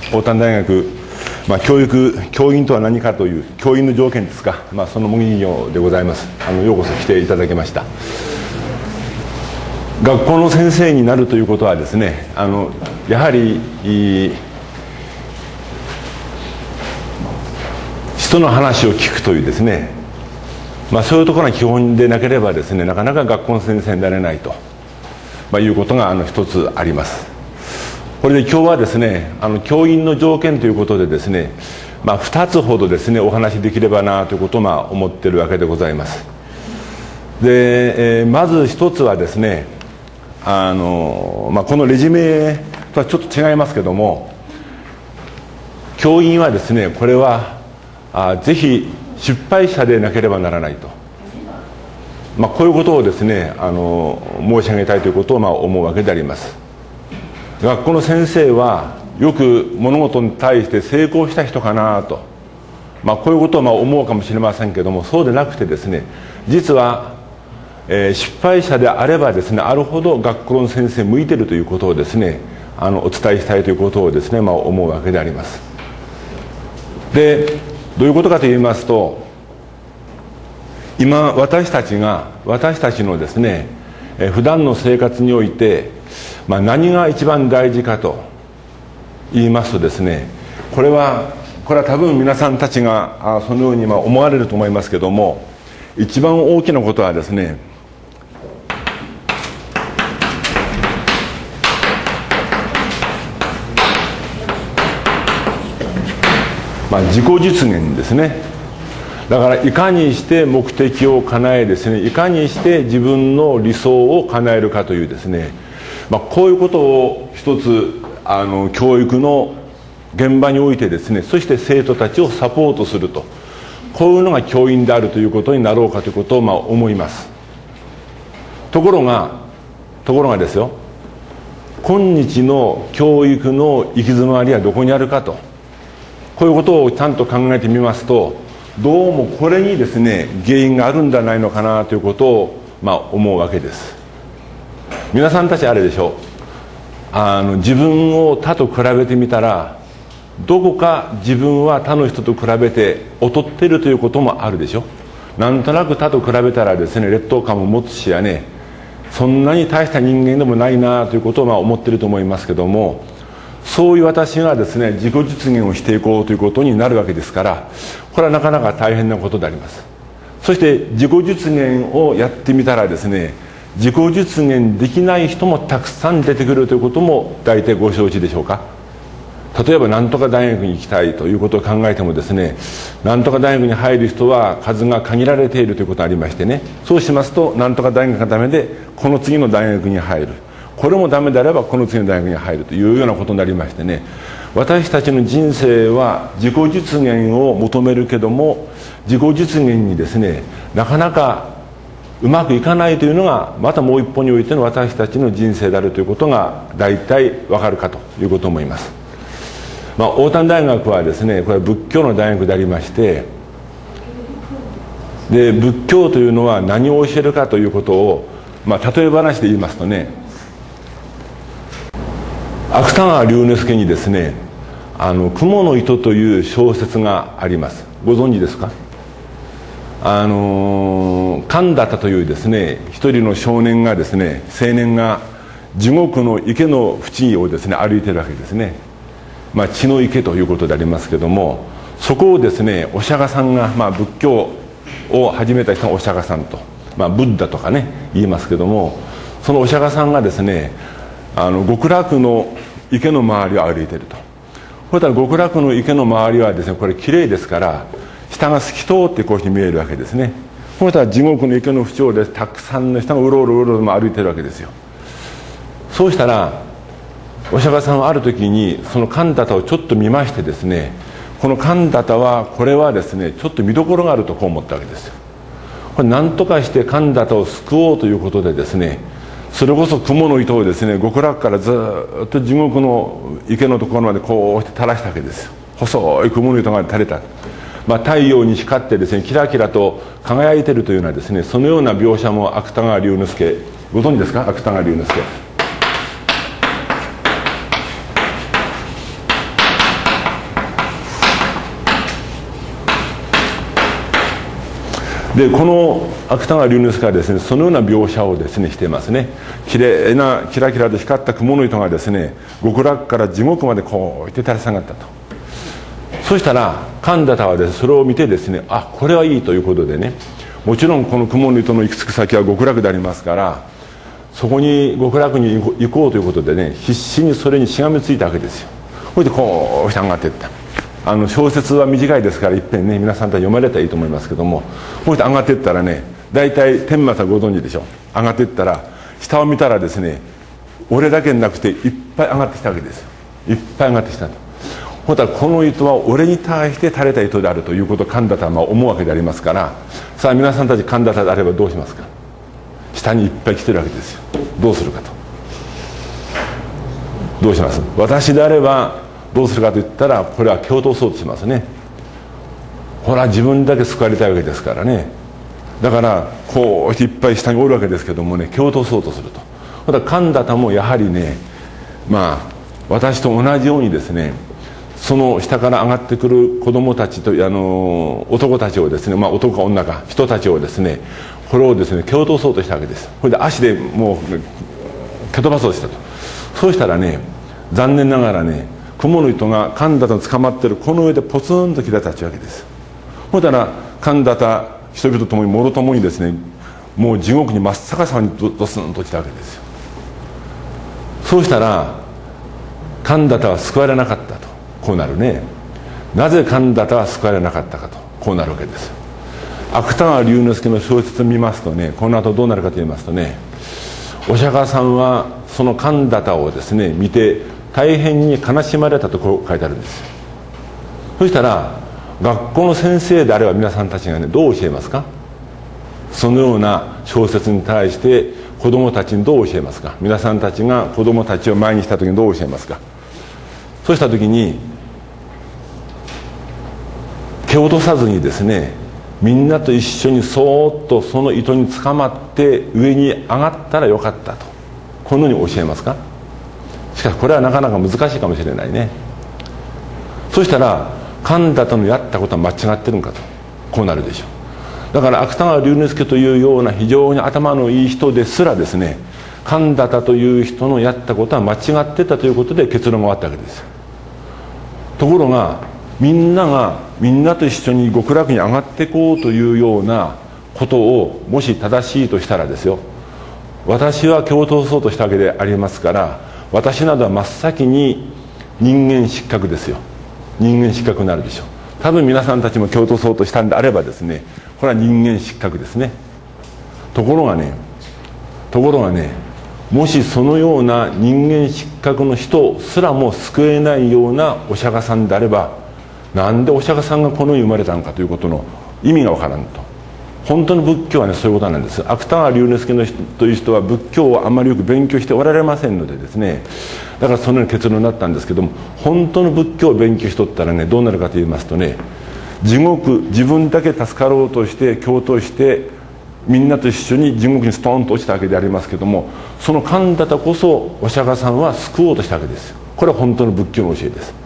大丹大学、教員とは何かという教員の条件ですか、その模擬業でございます。ようこそ来ていただきました。学校の先生になるということはですね、やはり人の話を聞くというですね、そういうところが基本でなければですね、なかなか学校の先生になれないと、いうことが一つあります。これで今日はですね、教員の条件ということでですね、2つほどですねお話しできればなということを思っているわけでございます。で、まず一つはですね、このレジュメとはちょっと違いますけども、教員はですね、これはぜひ出版社でなければならないと、こういうことをですね申し上げたいということを思うわけであります。学校の先生はよく物事に対して成功した人かなと、こういうことを思うかもしれませんけども、そうでなくてですね、実は、出版社であればですねあるほど学校の先生向いているということをですねお伝えしたいということをですね、思うわけであります。で、どういうことかといいますと、今私たちのですね普段の生活において、何が一番大事かと言いますとですね、これは多分皆さんたちがそのように思われると思いますけども、一番大きなことはですね、自己実現ですね。だからいかにして目的を叶えですね、いかにして自分の理想を叶えるかというですね、こういうことを一つ教育の現場においてですね、そして生徒たちをサポートすると、こういうのが教員であるということになろうかということを思います。ところがですよ、今日の教育の行き詰まりはどこにあるかと、こういうことをちゃんと考えてみますと、どうもこれにですね原因があるんじゃないのかなということを思うわけです。皆さんたちあれでしょう、自分を他と比べてみたら、どこか自分は他の人と比べて劣っているということもあるでしょ。なんとなく他と比べたらですね劣等感も持つしやね、そんなに大した人間でもないなということを思っていると思いますけども、そういう私がですね自己実現をしていこうということになるわけですから、これはなかなか大変なことであります。そして自己実現をやってみたらですね、自己実現できない人もたくさん出てくるということも大体ご承知でしょうか。例えば何とか大学に行きたいということを考えてもですね、何とか大学に入る人は数が限られているということがありましてね、そうしますと何とか大学がダメでこの次の大学に入る、これもダメであればこの次の大学に入るというようなことになりましてね、私たちの人生は自己実現を求めるけども、自己実現にですねなかなかうまくいかないというのが、またもう一歩においての私たちの人生であるということが大体わかるかということを思います。大丹大学はですね、これは仏教の大学でありまして、で仏教というのは何を教えるかということを、例え話で言いますとね、芥川龍之介にですね「蜘蛛の糸」という小説があります。ご存知ですか。神田というですね一人の少年がですね、青年が地獄の池の淵をですね歩いているわけですね。血の池ということでありますけども、そこをですねお釈迦さんが、仏教を始めた人がお釈迦さんと、ブッダとかね言いますけども、そのお釈迦さんがですね極楽の池の周りを歩いていると。そしたら極楽の池の周りはですね、これきれいですから下が透き通ってこういうふうに見えるわけですね。そしたら地獄の池の淵をですたくさんの人がうろうろうろうろ歩いてるわけですよ。そうしたらお釈迦さんはある時にその神田をちょっと見ましてですね、この神田はこれはですねちょっと見どころがあるとこう思ったわけですよ。これ何とかして神田を救おうということでですね、それこそ蜘蛛の糸をですね極楽からずっと地獄の池のところまでこうして垂らしたわけですよ。細い蜘蛛の糸が垂れた、太陽に光ってですねキラキラと輝いているというようなですね、そのような描写も芥川龍之介、ご存知ですか。芥川龍之介、 でこの芥川龍之介はですね、そのような描写をですねしていますね。きれいなキラキラと光った雲の糸がですね、極楽から地獄までこういって垂れ下がったと。そしたら神田田はですね、それを見てですね、あ、これはいいということでね、もちろんこの雲の糸の行き着く先は極楽でありますから、そこに極楽に行こうということでね、必死にそれにしがみついたわけですよ。それでこうして上がっていった。小説は短いですからいっぺんね皆さんと読まれたらいいと思いますけども、こうして上がっていったらね、大体天末はご存知でしょ。上がっていったら下を見たらですね、俺だけでなくていっぱい上がってきたわけですよ。いっぱい上がってきたと。ほんとはこの糸は俺に対して垂れた糸であるということを神田田は思うわけでありますから、さあ皆さんたち神田田であればどうしますか。下にいっぱい来てるわけですよ。どうするかと。どうします。私であればどうするかと言ったら、これは蹴落とそうとしますね。ほら自分だけ救われたいわけですからね。だからこうしていっぱい下におるわけですけどもね、蹴落とそうとすると。ほら神田田もやはりね、まあ私と同じようにですね、その下から上がってくる子供たちと男たちをですね、まあ男か女か人たちをですね、これをですね蹴落とそうとしたわけです。これで足でもう蹴飛ばそうとしたと。そうしたらね、残念ながらね、雲の糸が神田田の捕まっているこの上でポツンと切れたわけです。そしたら神田田人々ともにもろともにですね、もう地獄に真っ逆さまにドスンと落ちたわけですよ。そうしたら神田田は救われなかったと、こうなるね。なぜ神田田は救われなかったかと、こうなるわけです。芥川龍之介の小説を見ますとね、この後どうなるかと言いますとね、お釈迦さんはその神田田をですね見て大変に悲しまれたとこう書いてあるんです。そしたら学校の先生であれば皆さんたちがね、どう教えますか。そのような小説に対して子供たちにどう教えますか。皆さんたちが子供たちを前にした時にどう教えますか。そうした時に蹴落とさずにですね、みんなと一緒にそーっとその糸につかまって上に上がったらよかったと、このように教えますか。しかしこれはなかなか難しいかもしれないね。そしたら神田とのやったことは間違ってるんかと、こうなるでしょう。だから芥川龍之介というような非常に頭のいい人ですらですね、神田という人のやったことは間違ってたということで結論が終わったわけです。ところがみんなと一緒に極楽に上がっていこうというようなことをもし正しいとしたらですよ、私は蹴落とそうとしたわけでありますから、私などは真っ先に人間失格ですよ。人間失格になるでしょう。多分皆さんたちも蹴落とそうとしたんであればですね、これは人間失格ですね。ところがね、もしそのような人間失格の人すらも救えないようなお釈迦さんであれば、なんでお釈迦さんがこの世に生まれたのかということの意味がわからんと。本当の仏教はね、そういうことなんです。芥川龍之介の人という人は仏教をあまりよく勉強しておられませんのでですね、だからそのような結論になったんですけども、本当の仏教を勉強しとったらね、どうなるかと言いますとね、地獄、自分だけ助かろうとして共闘してみんなと一緒に地獄にストーンと落ちたわけでありますけども、その神田こそお釈迦さんは救おうとしたわけです。これは本当の仏教の教えです。